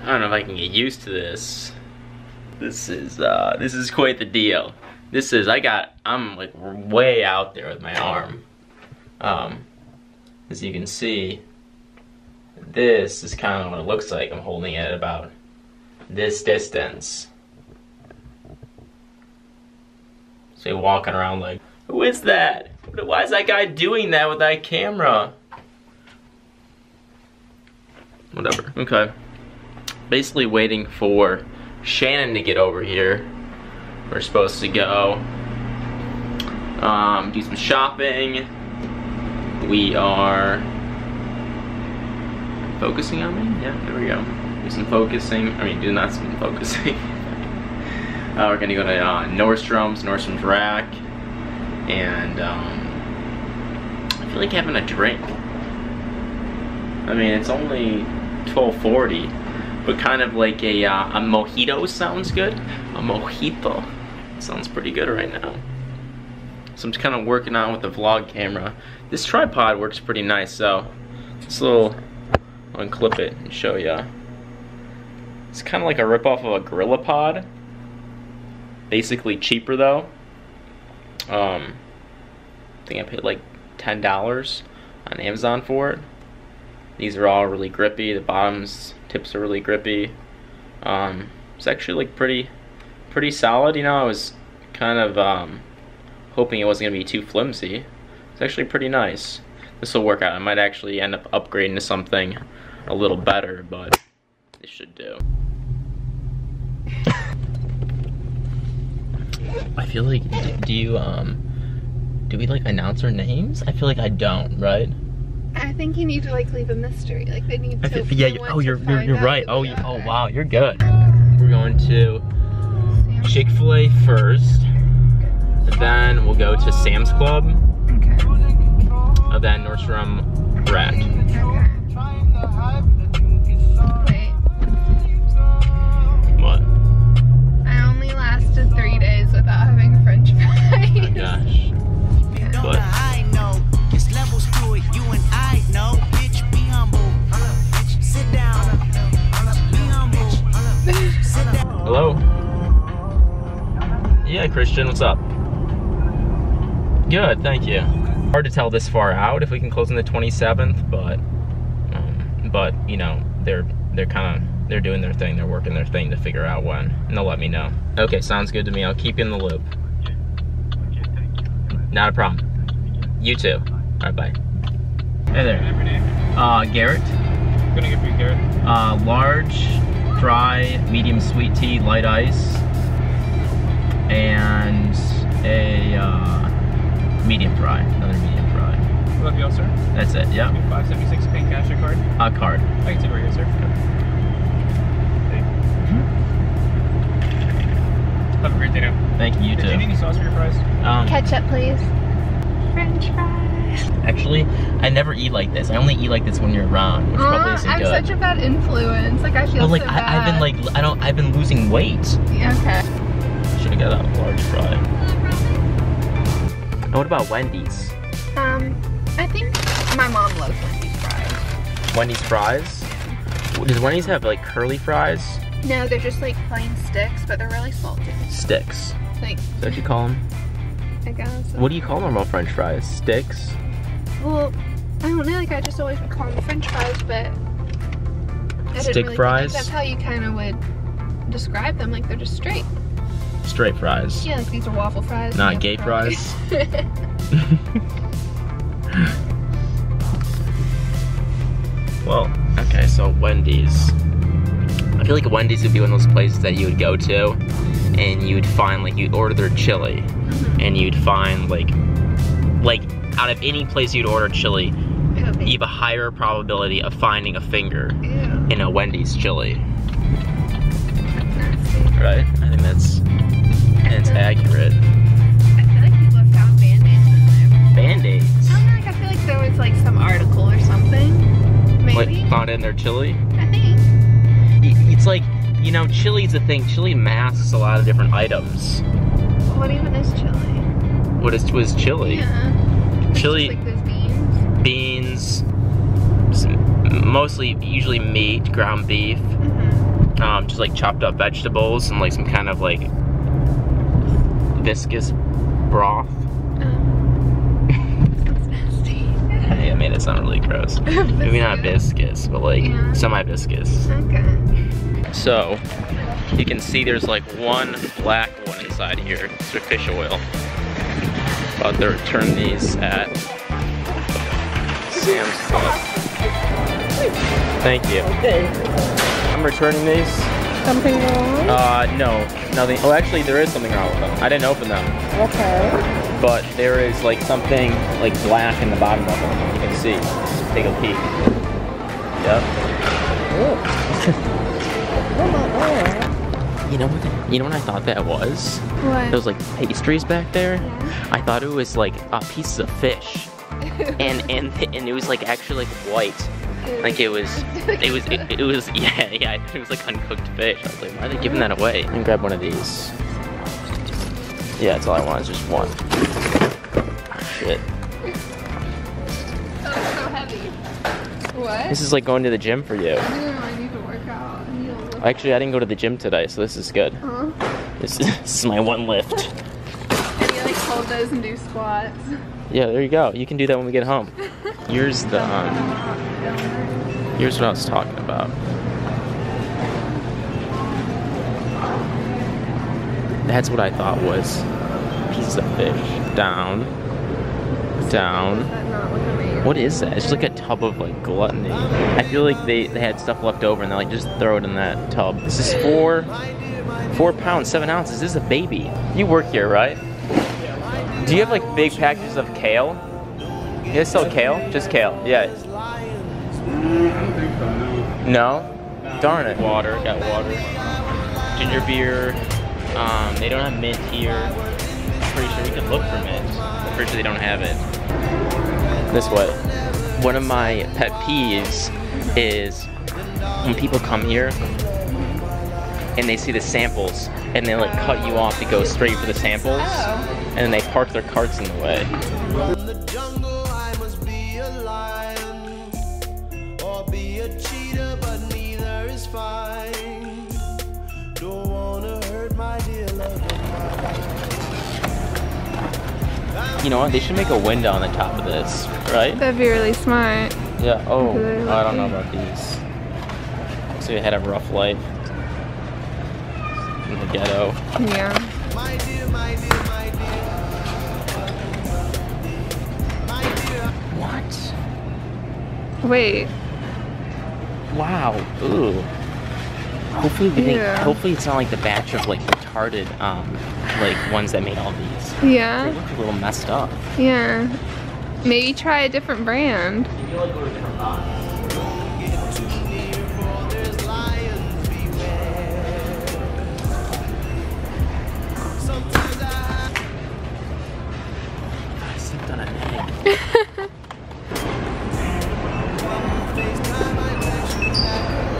I don't know if I can get used to this. This is quite the deal. I'm like way out there with my arm. As you can see, this is kind of what it looks like. I'm holding it about this distance. So you're walking around like, who is that? Why is that guy doing that with that camera? Whatever, okay. Basically waiting for Shannon to get over here. We're supposed to go do some shopping. We are focusing on me? Yeah, there we go. Do some focusing. I mean, do not some focusing. We're gonna go to Nordstrom's Rack, and I feel like having a drink. I mean, it's only 12:40, but kind of like a mojito sounds good. A mojito sounds pretty good right now. So I'm just kind of working on with the vlog camera. This tripod works pretty nice, so this little, I'll unclip it and show ya. It's kind of like a ripoff of a GorillaPod. Basically cheaper though. I think I paid like $10 on Amazon for it. These are all really grippy. The tips are really grippy. It's actually like pretty solid. You know, I was kind of hoping it wasn't gonna be too flimsy. It's actually pretty nice. This will work out. I might actually end up upgrading to something a little better, but it should do. I feel like, do we like announce our names? I feel like I don't, right? I think you need to like leave a mystery. Like they need to. Yeah. You're right. Oh, wow, you're good. We're going to Chick-fil-A first. Then we'll go to Sam's Club. Okay. And then Nordstrom Rack. Okay. Wait. What? I only lasted 3 days without having French fries. Oh my gosh. But hello? Yeah, Christian, what's up? Good, thank you. Hard to tell this far out if we can close on the 27th, but you know, they're doing their thing, they're working their thing to figure out when, and they'll let me know. Okay, sounds good to me. I'll keep you in the loop. Not a problem. You too. Alright, bye. Hey there. Garrett. Gonna get for you, Garrett. Large fry, medium sweet tea, light ice, and a medium fry. Another medium fry. Love you all, sir. That's it. Yeah. 576 paying cash or card? Card. I can take it right here, sir. Have a great day now. Thank you. You too. Do you need any sauce for your fries? Ketchup, please. French fries. Actually, I never eat like this. I only eat like this when you're around, which probably isn't I'm good. such a bad influence. Like I feel Well, like so bad. I've been losing weight. Yeah, okay. Should have got a large fry. And what about Wendy's? I think my mom loves Wendy's fries. Wendy's fries? Does Wendy's have like curly fries? No, they're just like plain sticks, but they're really salty. Sticks. Like, Is that what you call them? I guess. What do you call normal French fries? Sticks? Well, I don't know, like I just always would call them French fries, but I Stick didn't really fries? think that's how you kind of would describe them, like they're just straight. Straight fries. Yeah, like these are waffle fries. Not yeah, gay fries? Well, okay, so Wendy's. I feel like Wendy's would be one of those places that you would go to and you'd find, like, you'd order their chili and you'd find, like out of any place you'd order chili, you have a higher probability of finding a finger in a Wendy's chili. Right? I think that's accurate. I feel like people have found Band-Aids in there. Band-Aids? I don't know, like I feel like there was like some article or something. Maybe? Like, found in their chili? I think. It's like, you know, chili's a thing. Chili masks a lot of different items. What even is chili? What is chili? Yeah. Chili, Like those beans. beans, mostly, usually meat, ground beef, just like chopped up vegetables and like some kind of like viscous broth. That's nasty. Hey, I made it sound really gross. Maybe not viscous, but like semi-viscous. Okay. So, you can see there's like one black one inside here. It's their fish oil. About to return these at Sam's Club. Thank you. Okay. I'm returning these. Something wrong? No, nothing. Oh, actually, there is something wrong with them. I didn't open them. Okay. But there is like something like black in the bottom of them. You can see. Just take a peek. Yep. You know what I thought that was? What? Those like pastries back there. Yeah. I thought it was like pieces of fish, and it was like actually like white. Like it was yeah, it was like uncooked fish. I was like, why are they giving that away? Let me grab one of these. Yeah, that's all I want is just one. Shit. Oh, it's so heavy. What? This is like going to the gym for you. I need to work out. I need to lift. Actually, I didn't go to the gym today, so this is good. This is my one lift. And you like hold those and do squats. Yeah, there you go. You can do that when we get home. Here's the here's what I was talking about. That's what I thought was pieces of fish. Down. Down. What is that? It's just like a tub of like gluttony. I feel like they had stuff left over and they like just throw it in that tub. This is 4 pounds, 7 ounces. This is a baby. You work here, right? Do you have like big packages of kale? You guys sell kale? Just kale. Yeah. No? Darn it. Water. Got water. Ginger beer. They don't have mint here. I'm pretty sure we can look for mint. I'm pretty sure they don't have it. This way. One of my pet peeves is when people come here and they see the samples and they like cut you off to go straight for the samples, and then they park their carts in the way. From the jungle, I must be a lion or be a cheetah, but neither is fine. Don't wanna hurt my dear love. You know what? They should make a window on the top of this, right? That'd be really smart. Yeah. Oh, I don't know about these. So you had a rough life in the ghetto. Yeah. My dear, my dear, my dear. My dear. What? Wait. Wow. Ooh. Hopefully we think, Yeah. hopefully it's not like the batch of like retarded like ones that made all these. They Yeah. look a little messed up. Yeah. Maybe try a different brand. Maybe like go to a different box. Get too near, for there's lions beware. Sometimes I slipped on an egg. FaceTime, I text you back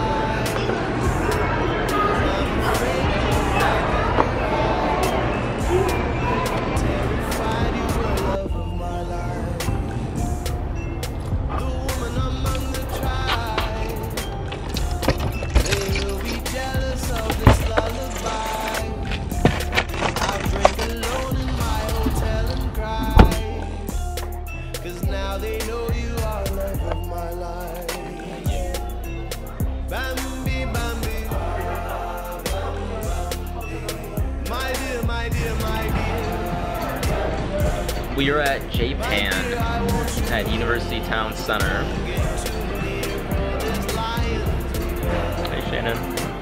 terrified you were love of my life. The woman I'm gonna try. They will be jealous of this lullaby. I'll drink alone in my hotel and cry. 'Cause now they know you are love of my life. Bambi, Bambi. My dear, my dear, my dear. We are at Japan at University Town Center. Hey Shannon.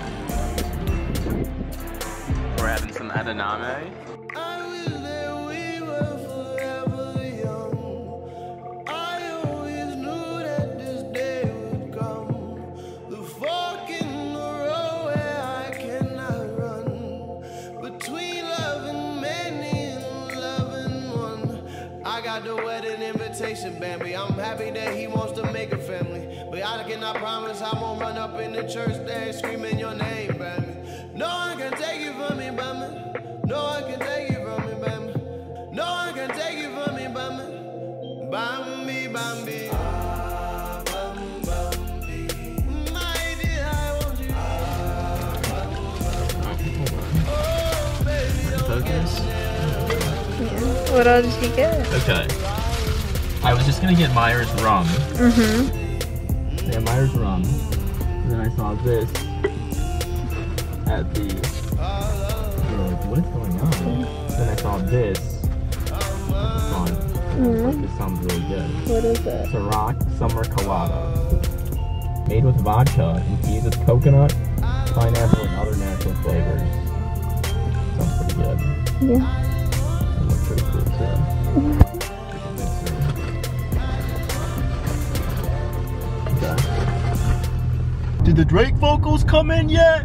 We're having some edamame. I wish that we were forever young. I always knew that this day would come. The fork in the road where I cannot run. Between loving many and loving one. I got the wedding invitation, Bambi. I'm happy that he wants to make a family. But I cannot promise I won't run up in the church there screaming your name, Bambi. No one can take you from me, Bambi. No one can take you from me, Bambi. No one can take you from me, Bambi. Bambi, Bambi. Bambi. My dear, I want you. What else did he get? Okay. I was just gonna get Myers rum. Mm-hmm. Yeah, Myers rum. And then I saw this at the. Like, what is going on? Then I saw this. This sounds really good. What is it? Ciroc Summer Colada. Made with vodka, infused with coconut, pineapple, and other natural flavors. Sounds pretty good. Yeah. It looks pretty cool too. Okay. Did the Drake vocals come in yet?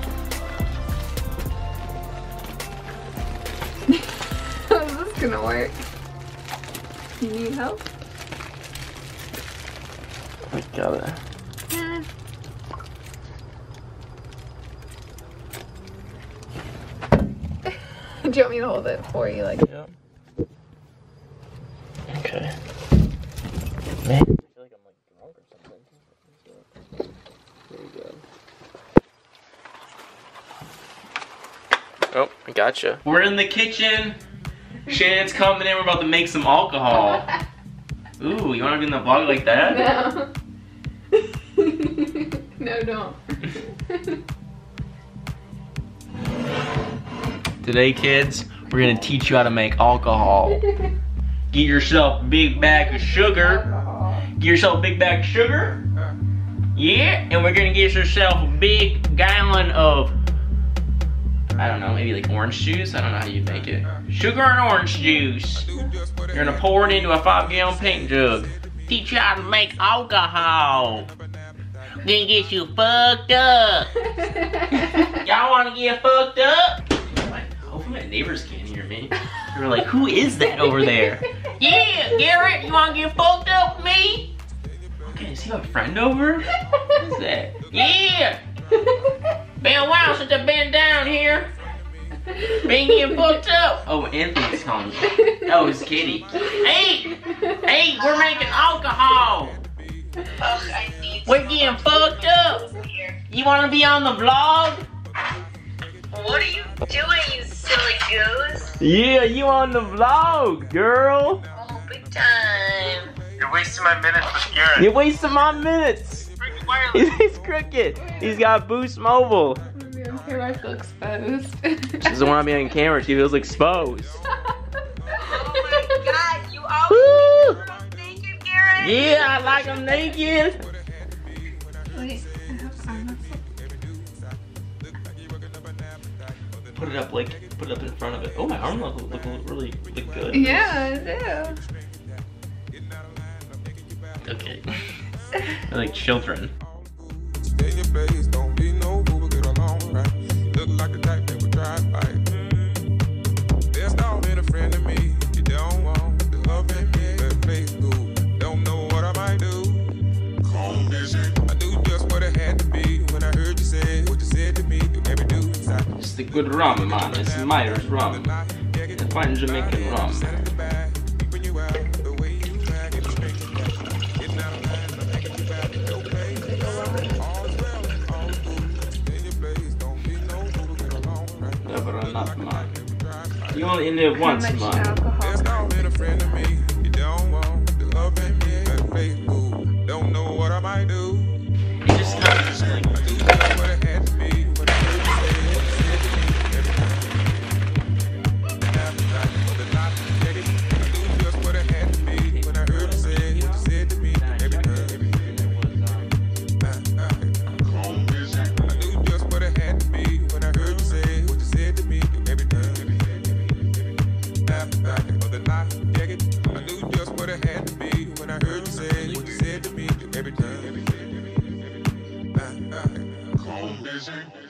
How's this gonna work? You need help? I got it. Yeah. Do you want me to hold it for you? Like, Yeah. Okay. Man, I feel like I'm like drunk or something. There you go. Oh, I gotcha. We're in the kitchen. Shannon's coming in. We're about to make some alcohol. Ooh, you want to be in the vlog like that? no. No, don't. Today, kids, we're gonna teach you how to make alcohol. Get yourself a big bag of sugar. Get yourself a big bag of sugar. Yeah, and we're gonna get yourself a big gallon of, I don't know, maybe like orange juice. I don't know how you'd make it. Sugar and orange juice. You're gonna pour it into a 5-gallon paint jug. Teach you how to make alcohol. Gonna get you fucked up. Y'all wanna get fucked up? Hopefully my neighbors can't hear me. They were like, who is that over there? Yeah, Garrett, you wanna get fucked up with me? Okay, does he have a friend over? What is that? Yeah! Been a while since I've been down here. Been getting fucked up. Oh, Anthony's calling me. Oh, it's Kitty. Hey! Hey, we're making alcohol. We're getting fucked up. You wanna be on the vlog? What are you doing, you silly goose? Yeah, you on the vlog, girl. Oh, big time. You're wasting my minutes with Garrett. You're wasting my minutes. Freaking wireless. He's crooked. He's got Boost Mobile. Okay, I feel exposed. She doesn't want to be on camera. She feels exposed. Oh my god, you always Woo! make girls naked, Garrett? Yeah, I like them naked. Wait, I have armor. Put it up, like, put it up in front of it. Oh, my arm look really look good. Yeah, I do. Okay. They're like children. Stay in your place, don't be no fool, but get along right. Look like the type that would try to fight. There's no been a friend to me. You don't want the love in me. Let's play school. Don't know what I might do. Calm busy. I knew just what it had to be when I heard you say what you said to me. You never do inside. It's the good rum, man. It's Myers rum. The fine Jamaican rum. Never enough, man. You only live once, How much man. alcohol? Been a friend to me. You don't want the love in me. Let's play school. Don't know what I might do. You just kind of like. I knew just what it had to be when I heard you say what you said to me. Every time. For the night, get it. I knew just what it had to be when I heard you say what you said to me. Every time. I knew just what it had to be when I heard you say what you said to me. Every time. For the night, get it. I knew just what it had to be when I heard you say what you said to me. Every time. Calm, busy.